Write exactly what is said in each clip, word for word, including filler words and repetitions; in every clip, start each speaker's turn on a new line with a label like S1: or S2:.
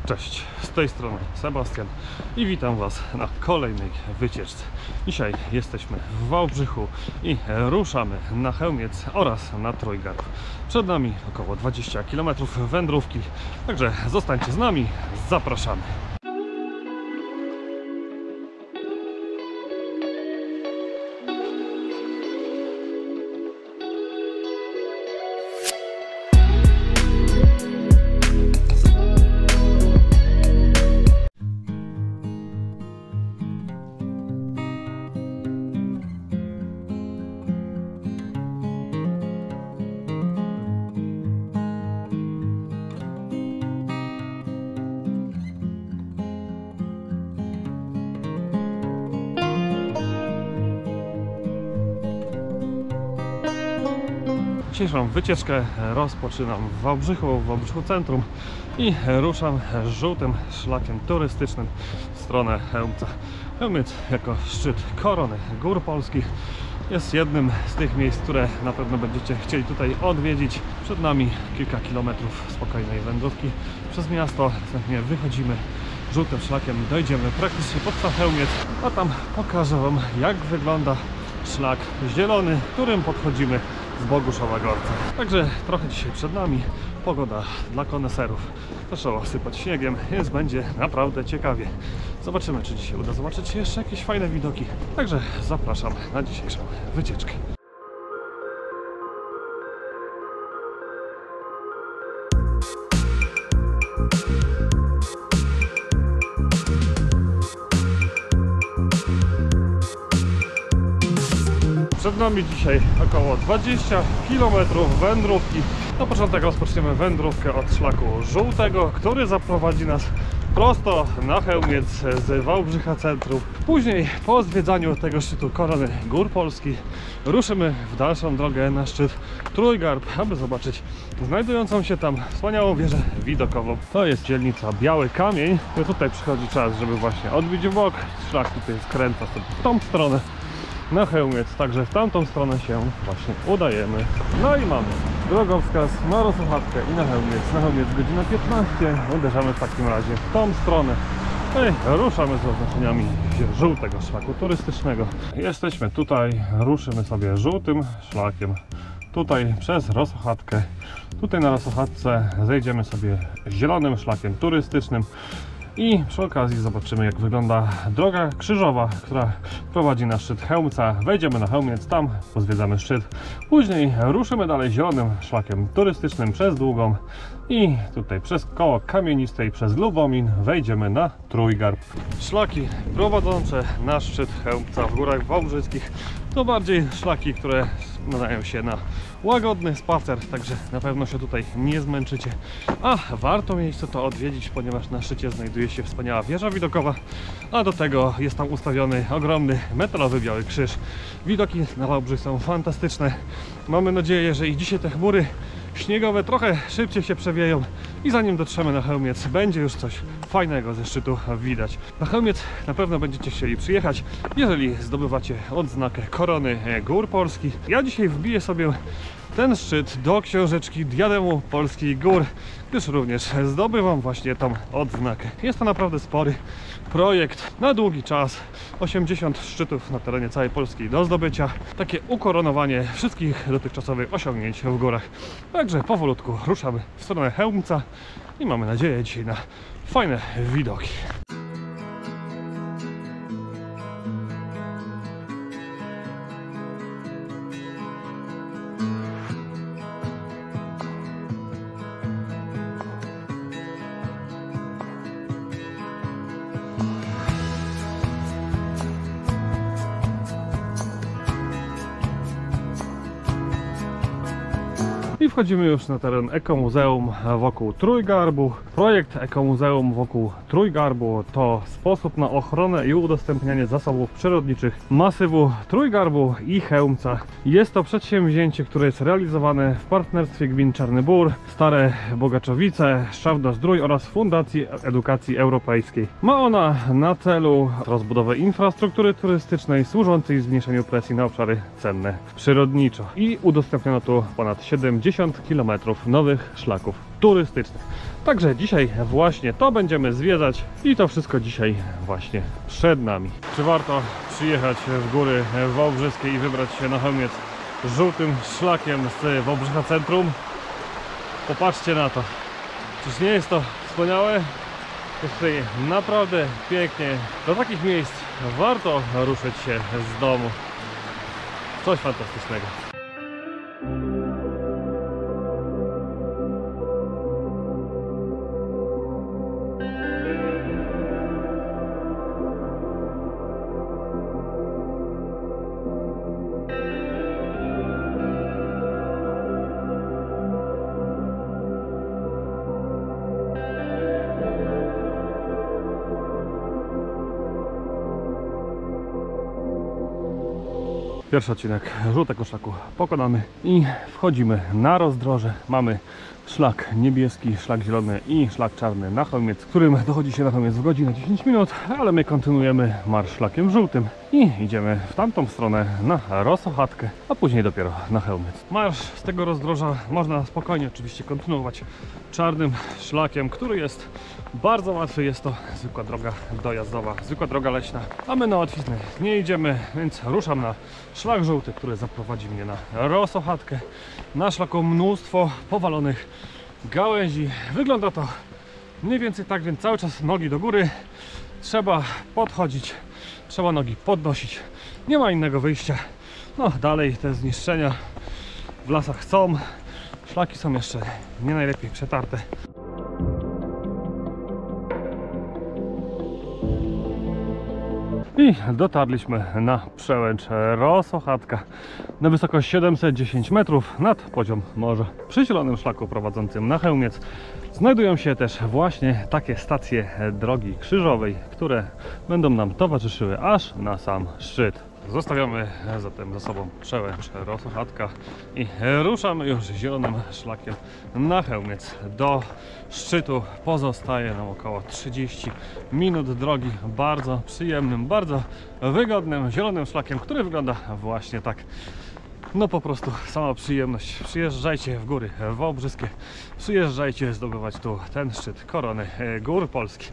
S1: Cześć, z tej strony Sebastian i witam Was na kolejnej wycieczce. Dzisiaj jesteśmy w Wałbrzychu i ruszamy na Chełmiec oraz na Trójgarb. Przed nami około dwadzieścia kilometrów wędrówki, także zostańcie z nami, zapraszamy. Dzisiejszą wycieczkę rozpoczynam w Wałbrzychu, w Wałbrzychu Centrum i ruszam żółtym szlakiem turystycznym w stronę Chełmca. Chełmiec jako szczyt korony gór polskich jest jednym z tych miejsc, które na pewno będziecie chcieli tutaj odwiedzić. Przed nami kilka kilometrów spokojnej wędrówki przez miasto, następnie wychodzimy żółtym szlakiem, dojdziemy praktycznie pod sam Chełmiec, a tam pokażę Wam, jak wygląda szlak zielony, którym podchodzimy z Boguszowa Gorca. Także trochę dzisiaj przed nami, pogoda dla koneserów zaczęła sypać śniegiem, więc będzie naprawdę ciekawie. Zobaczymy, czy dzisiaj uda zobaczyć jeszcze jakieś fajne widoki. Także zapraszam na dzisiejszą wycieczkę. Przed nami dzisiaj około dwadzieścia kilometrów wędrówki. Na początek rozpoczniemy wędrówkę od szlaku żółtego, który zaprowadzi nas prosto na Chełmiec z Wałbrzycha Centrum. Później, po zwiedzaniu tego szczytu korony gór polskich, ruszymy w dalszą drogę na szczyt Trójgarb, aby zobaczyć znajdującą się tam wspaniałą wieżę widokową. To jest dzielnica Biały Kamień. I tutaj przychodzi czas, żeby właśnie odbić w bok. Szlak tutaj skręca sobie w tą stronę na Chełmiec, także w tamtą stronę się właśnie udajemy. No i mamy drogowskaz na Rosochackę i na Chełmiec. Na Chełmiec godzina piętnaście, uderzamy w takim razie w tą stronę. No i ruszamy z oznaczeniami żółtego szlaku turystycznego. Jesteśmy tutaj, ruszymy sobie żółtym szlakiem tutaj przez Rosochatkę. Tutaj na Rosochatce zejdziemy sobie zielonym szlakiem turystycznym. I przy okazji zobaczymy, jak wygląda droga krzyżowa, która prowadzi na szczyt Chełmca. Wejdziemy na Chełmiec, tam pozwiedzamy szczyt. Później ruszymy dalej zielonym szlakiem turystycznym przez Długą i tutaj przez koło Kamieniste i przez Lubomin wejdziemy na Trójgarb. Szlaki prowadzące na szczyt Chełmca w Górach Wałbrzyskich to bardziej szlaki, które nadają się na łagodny spacer, także na pewno się tutaj nie zmęczycie. A warto miejsce to odwiedzić, ponieważ na szczycie znajduje się wspaniała wieża widokowa, a do tego jest tam ustawiony ogromny metalowy biały krzyż. Widoki na Wałbrzych są fantastyczne. Mamy nadzieję, że i dzisiaj te chmury śniegowe trochę szybciej się przewieją i zanim dotrzemy na Chełmiec, będzie już coś fajnego ze szczytu widać. Na Chełmiec na pewno będziecie chcieli przyjechać, jeżeli zdobywacie odznakę korony gór polskich. Ja dzisiaj wbiję sobie ten szczyt do książeczki Diademu Polskich Gór, gdyż również zdobywam właśnie tą odznakę. Jest to naprawdę spory projekt na długi czas, osiemdziesiąt szczytów na terenie całej Polski do zdobycia, takie ukoronowanie wszystkich dotychczasowych osiągnięć w górach. Także powolutku ruszamy w stronę Chełmca i mamy nadzieję dzisiaj na fajne widoki. I wchodzimy już na teren Ekomuzeum wokół Trójgarbu. Projekt Ekomuzeum wokół Trójgarbu to sposób na ochronę i udostępnianie zasobów przyrodniczych masywu Trójgarbu i Chełmca. Jest to przedsięwzięcie, które jest realizowane w partnerstwie gmin Czarny Bór, Stare Bogaczowice, Szczawno-Zdrój oraz Fundacji Edukacji Europejskiej. Ma ona na celu rozbudowę infrastruktury turystycznej służącej zmniejszeniu presji na obszary cenne przyrodniczo. I udostępniono tu ponad siedemdziesiąt kilometrów nowych szlaków turystycznych. Także dzisiaj właśnie to będziemy zwiedzać i to wszystko dzisiaj właśnie przed nami. Czy warto przyjechać w góry wałbrzyskie i wybrać się na Chełmiec żółtym szlakiem z Wałbrzycha Centrum? Popatrzcie na to. Czyż nie jest to wspaniałe? Jest tutaj naprawdę pięknie. Do takich miejsc warto ruszyć się z domu. Coś fantastycznego. Pierwszy odcinek żółtego szlaku pokonany i wchodzimy na rozdroże. Mamy szlak niebieski, szlak zielony i szlak czarny na Chełmiec, którym dochodzi się na Chełmiec w godzinę dziesięć minut, ale my kontynuujemy marsz szlakiem żółtym i idziemy w tamtą stronę na Rosochatkę, a później dopiero na Chełmiec. Marsz z tego rozdroża można spokojnie oczywiście kontynuować czarnym szlakiem, który jest bardzo łatwy. Jest to zwykła droga dojazdowa, zwykła droga leśna, a my na łatwiznę nie idziemy, więc ruszam na szlak żółty, który zaprowadzi mnie na Rosochatkę. Na szlaku mnóstwo powalonych gałęzi. Wygląda to mniej więcej tak, więc cały czas nogi do góry. Trzeba podchodzić, trzeba nogi podnosić. Nie ma innego wyjścia. No dalej te zniszczenia w lasach są. Szlaki są jeszcze nie najlepiej przetarte. I dotarliśmy na przełęcz Rosochatka na wysokość siedemset dziesięć metrów nad poziom morza. Przy zielonym szlaku prowadzącym na Chełmiec znajdują się też właśnie takie stacje drogi krzyżowej, które będą nam towarzyszyły aż na sam szczyt. Zostawiamy zatem za sobą przełęcz Rosochatka i ruszamy już zielonym szlakiem na Chełmiec. Do szczytu pozostaje nam około trzydzieści minut drogi bardzo przyjemnym, bardzo wygodnym zielonym szlakiem, który wygląda właśnie tak. No po prostu sama przyjemność. Przyjeżdżajcie w góry wałbrzyskie, przyjeżdżajcie zdobywać tu ten szczyt korony gór Polski.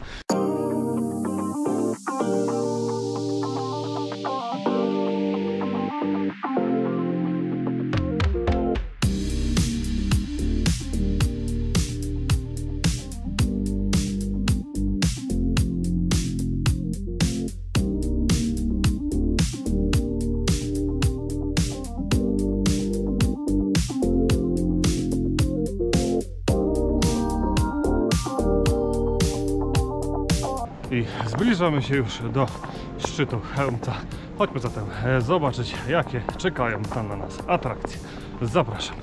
S1: I zbliżamy się już do szczytu Chełmca. Chodźmy zatem zobaczyć, jakie czekają tam na nas atrakcje. Zapraszam.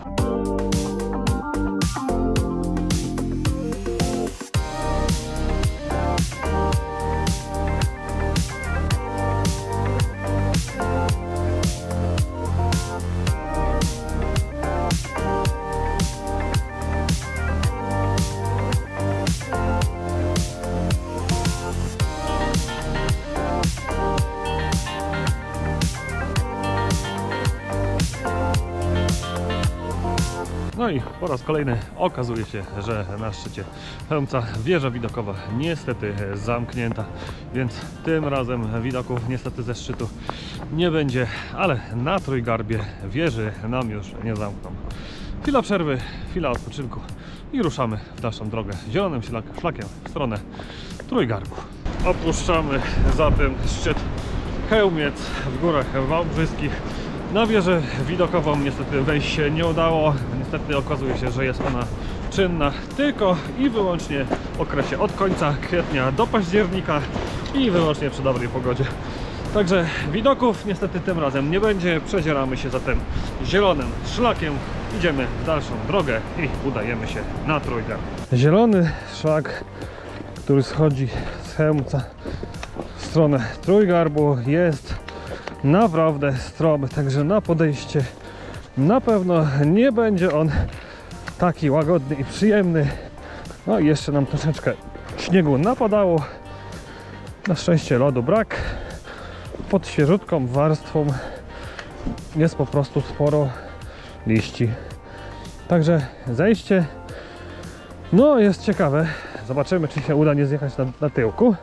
S1: No i po raz kolejny okazuje się, że na szczycie Chełmca wieża widokowa niestety zamknięta, więc tym razem widoków niestety ze szczytu nie będzie, ale na Trójgarbie wieży nam już nie zamkną. Chwila przerwy, chwila odpoczynku i ruszamy w naszą drogę zielonym szlakiem w stronę Trójgarbu. Opuszczamy zatem szczyt Chełmiec w górach wałbrzyskich. Na wieżę widokową niestety wejść się nie udało. Niestety okazuje się, że jest ona czynna tylko i wyłącznie w okresie od końca kwietnia do października i wyłącznie przy dobrej pogodzie. Także widoków niestety tym razem nie będzie. Przedzieramy się zatem zielonym szlakiem. Idziemy w dalszą drogę i udajemy się na Trójgarb. Zielony szlak, który schodzi z Chełmca w stronę Trójgarbu, jest naprawdę stromy, także na podejście na pewno nie będzie on taki łagodny i przyjemny. No i jeszcze nam troszeczkę śniegu napadało. Na szczęście lodu brak. Pod świeżutką warstwą jest po prostu sporo liści. Także zejście No, jest ciekawe. Zobaczymy, czy się uda nie zjechać na, na tyłku.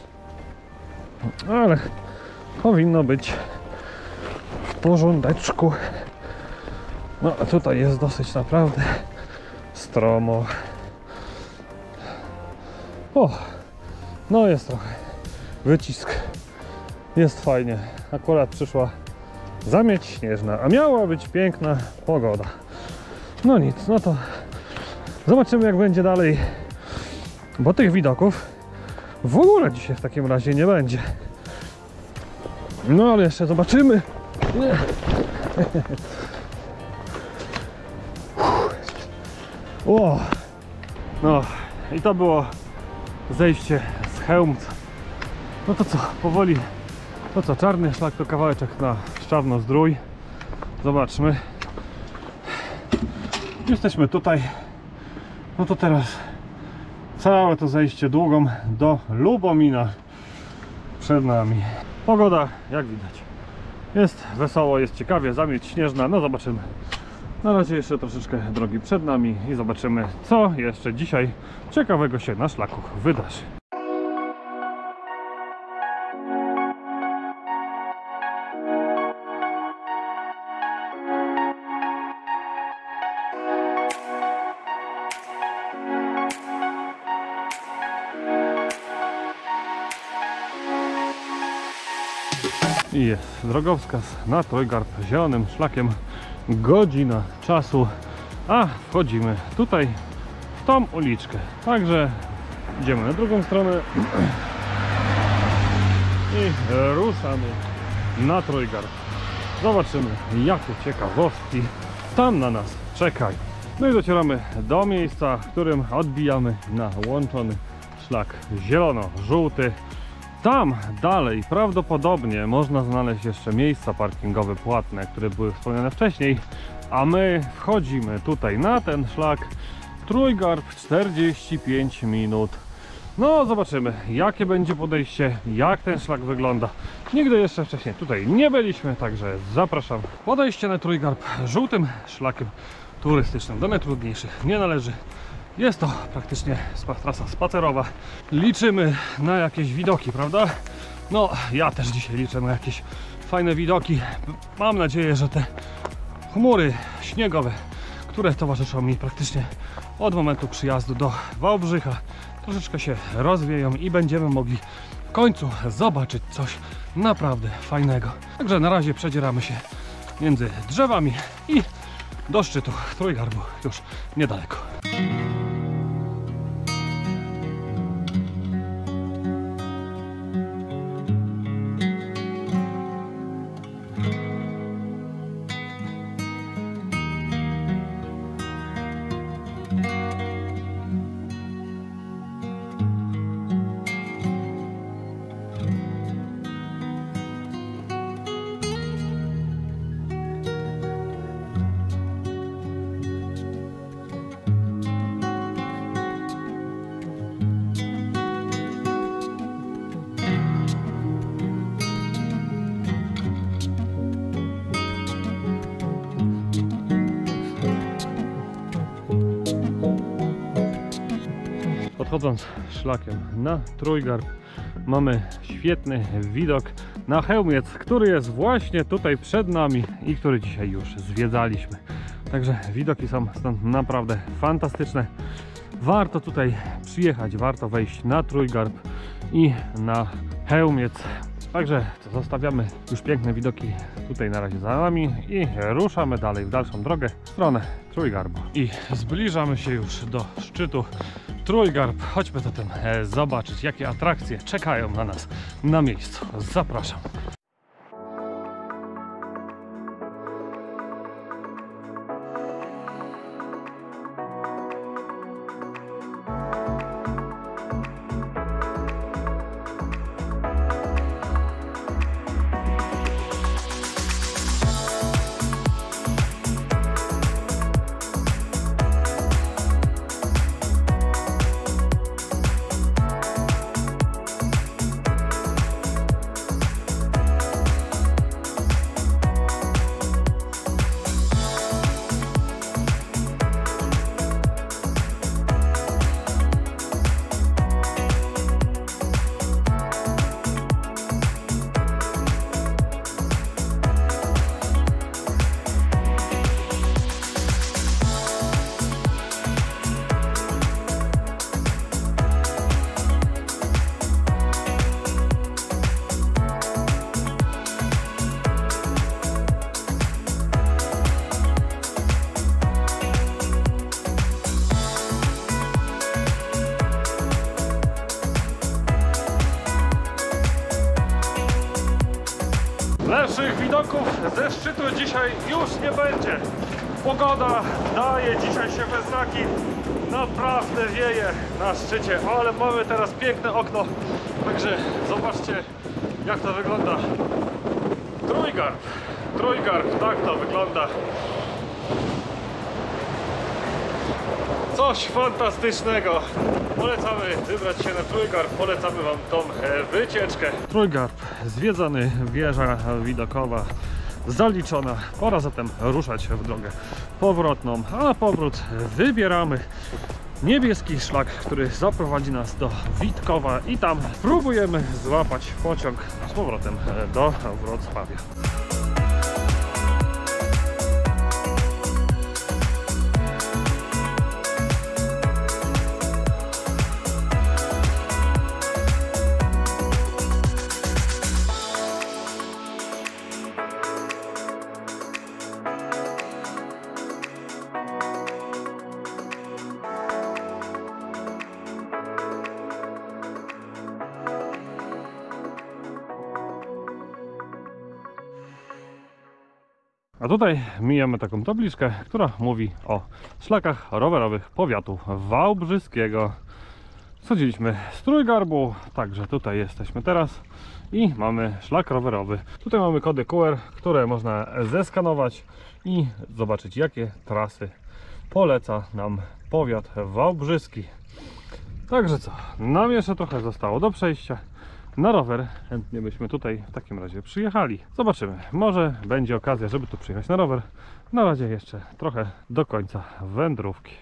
S1: Ale powinno być w porządeczku. No, a tutaj jest dosyć naprawdę stromo. O, no jest trochę wycisk. Jest fajnie. Akurat przyszła zamieć śnieżna, a miała być piękna pogoda. No nic, no to zobaczymy, jak będzie dalej, bo tych widoków w ogóle dzisiaj w takim razie nie będzie. No ale jeszcze zobaczymy. O, no i to było zejście z Chełmca. No to co, powoli, to co, czarny szlak to kawałeczek na Szczawno-Zdrój. Zobaczmy. Jesteśmy tutaj. No to teraz całe to zejście długą do Lubomina przed nami. Pogoda, jak widać, jest wesoło, jest ciekawie, zamieć śnieżna, no zobaczymy. Na razie jeszcze troszeczkę drogi przed nami i zobaczymy, co jeszcze dzisiaj ciekawego się na szlaku wydarzy. I jest drogowskaz na Trójgarb zielonym szlakiem, godzina czasu, a wchodzimy tutaj w tą uliczkę, także idziemy na drugą stronę i ruszamy na Trójgarb. Zobaczymy, jakie ciekawostki tam na nas czekają. No i docieramy do miejsca, w którym odbijamy na łączony szlak zielono-żółty. Tam dalej prawdopodobnie można znaleźć jeszcze miejsca parkingowe płatne, które były wspomniane wcześniej, a my wchodzimy tutaj na ten szlak. Trójgarb czterdzieści pięć minut. No zobaczymy, jakie będzie podejście, jak ten szlak wygląda. Nigdy jeszcze wcześniej tutaj nie byliśmy, także zapraszam. Podejście na Trójgarb żółtym szlakiem turystycznym do najtrudniejszych nie należy. Jest to praktycznie trasa spacerowa. Liczymy na jakieś widoki, prawda? No, ja też dzisiaj liczę na jakieś fajne widoki. Mam nadzieję, że te chmury śniegowe, które towarzyszą mi praktycznie od momentu przyjazdu do Wałbrzycha, troszeczkę się rozwieją i będziemy mogli w końcu zobaczyć coś naprawdę fajnego. Także na razie przedzieramy się między drzewami i do szczytu Trójgarbu już niedaleko. Podchodząc szlakiem na Trójgarb, mamy świetny widok na Chełmiec, który jest właśnie tutaj przed nami i który dzisiaj już zwiedzaliśmy. Także widoki są stąd naprawdę fantastyczne. Warto tutaj przyjechać, warto wejść na Trójgarb i na Chełmiec. Także zostawiamy już piękne widoki tutaj na razie za nami i ruszamy dalej w dalszą drogę w stronę Trójgarbu. I zbliżamy się już do szczytu Trójgarb. Chodźmy zatem zobaczyć, jakie atrakcje czekają na nas na miejscu. Zapraszam. Lepszych widoków ze szczytu dzisiaj już nie będzie. Pogoda daje dzisiaj się we znaki. Naprawdę wieje na szczycie, ale mamy teraz piękne okno. Także zobaczcie, jak to wygląda. Trójgarb. Trójgarb, tak to wygląda. Coś fantastycznego. Polecamy wybrać się na Trójgarb, polecamy wam tą wycieczkę. Trójgarb zwiedzany, wieża widokowa zaliczona. Pora zatem ruszać w drogę powrotną, a na powrót wybieramy niebieski szlak, który zaprowadzi nas do Witkowa i tam próbujemy złapać pociąg z powrotem do Wrocławia. A tutaj mijamy taką tabliczkę, która mówi o szlakach rowerowych powiatu wałbrzyskiego. Schodziliśmy z Trójgarbu, także tutaj jesteśmy teraz i mamy szlak rowerowy. Tutaj mamy kody Q R, które można zeskanować i zobaczyć, jakie trasy poleca nam powiat wałbrzyski. Także co, nam jeszcze trochę zostało do przejścia. Na rower chętnie byśmy tutaj w takim razie przyjechali. Zobaczymy, może będzie okazja, żeby tu przyjechać na rower. Na razie jeszcze trochę do końca wędrówki.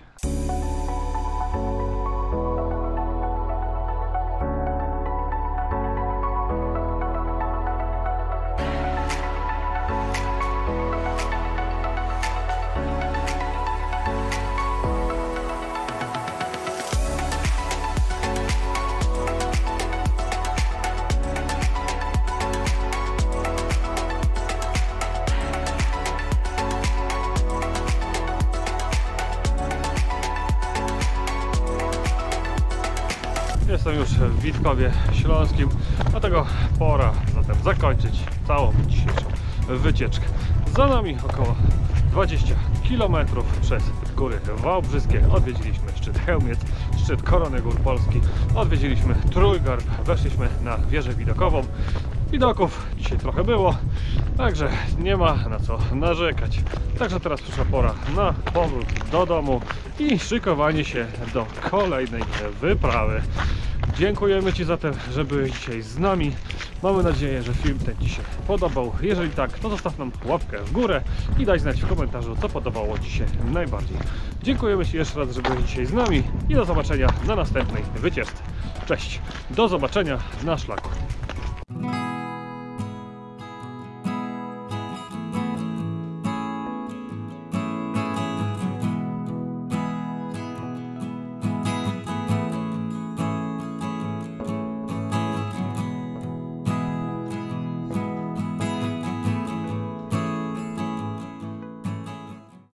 S1: Jestem już w Witkowie Śląskim, dlatego pora zatem zakończyć całą dzisiejszą wycieczkę. Za nami około dwadzieścia kilometrów przez góry wałbrzyskie. Odwiedziliśmy szczyt Chełmiec, szczyt Korony Gór Polski, odwiedziliśmy Trójgarb, weszliśmy na wieżę widokową. Widoków dzisiaj trochę było, także nie ma na co narzekać. Także teraz przyszła pora na powrót do domu i szykowanie się do kolejnej wyprawy. Dziękujemy Ci za to, że byłeś dzisiaj z nami. Mamy nadzieję, że film ten Ci się podobał. Jeżeli tak, to zostaw nam łapkę w górę i daj znać w komentarzu, co podobało Ci się najbardziej. Dziękujemy Ci jeszcze raz, że byłeś dzisiaj z nami i do zobaczenia na następnej wycieczce. Cześć, do zobaczenia na szlaku.